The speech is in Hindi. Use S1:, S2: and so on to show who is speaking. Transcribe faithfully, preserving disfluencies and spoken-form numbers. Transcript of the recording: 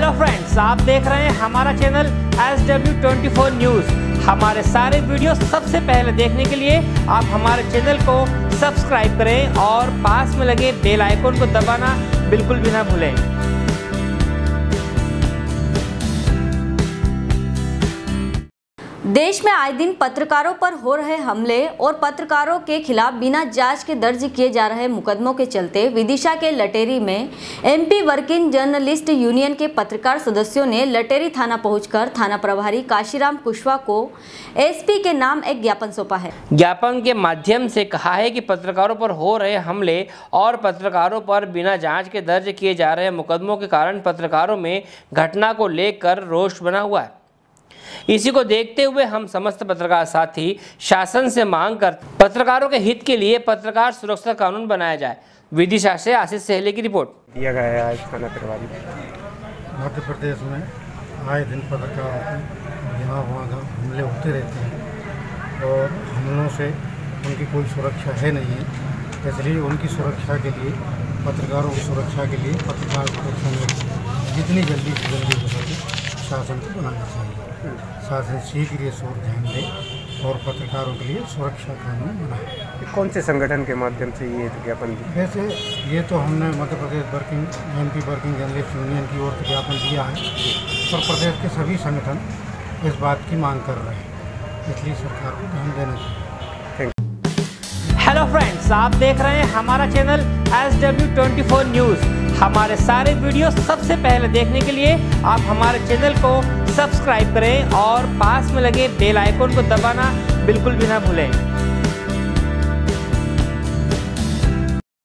S1: हेलो फ्रेंड्स, आप देख रहे हैं हमारा channel S W twenty four news. हमारे सारे वीडियो सबसे पहले देखने के लिए आप हमारे चैनल को सब्सक्राइब करें और पास में लगे बेल आइकन को दबाना बिल्कुल भी ना भूलें।
S2: देश में आए दिन पत्रकारों पर हो रहे हमले और पत्रकारों के खिलाफ बिना जांच के दर्ज किए जा रहे मुकदमों के चलते विदिशा के लटेरी में एमपी वर्किंग जर्नलिस्ट यूनियन के पत्रकार सदस्यों ने लटेरी थाना पहुंचकर थाना प्रभारी काशीराम कुशवाहा को एसपी के नाम एक ज्ञापन सौंपा है।
S1: ज्ञापन के माध्यम से कहा है कि पत्रकारों पर हो रहे हमले और पत्रकारों पर बिना जांच के दर्ज किए जा रहे मुकदमों के कारण पत्रकारों में घटना को लेकर रोष बना हुआ है। इसी को देखते हुए हम समस्त पत्रकार साथी शासन से मांग कर पत्रकारों के हित के लिए पत्रकार सुरक्षा कानून बनाया जाए। विदिशा से आशीष सहले की रिपोर्ट।
S3: दिया गया है आज थाना प्रभारी।
S4: मध्य प्रदेश में आए दिन पत्रकारों को यहाँ वहाँ हमले होते रहते हैं और हमलों से उनकी कोई सुरक्षा है नहीं है, इसलिए उनकी सुरक्षा के लिए पत्रकारों की सुरक्षा के लिए पत्रकार सुरक्षा में जितनी जल्दी से जल्दी हो सके शासन को बनाना चाहिए। शासन शीघ्र इस ओर ध्यान दे और पत्रकारों के लिए सुरक्षा कानून बनाए।
S3: कौन से संगठन के माध्यम से ये ज्ञापन दिया?
S4: वैसे ये तो हमने Madhya Pradesh working MP working journalist union की ओर से ज्ञापन दिया है। उत्तर प्रदेश के सभी संगठन इस बात की मांग कर रहे हैं, इसलिए सरकार को ध्यान देना चाहिए।
S1: हेलो फ्रेंड्स, आप देख रहे हैं हमारा channel S W twenty four news. हमारे सारे वीडियो सबसे पहले देखने के लिए आप हमारे चैनल को सब्सक्राइब करें और पास में लगे बेल आइकन को दबाना बिल्कुल भी ना भूलें।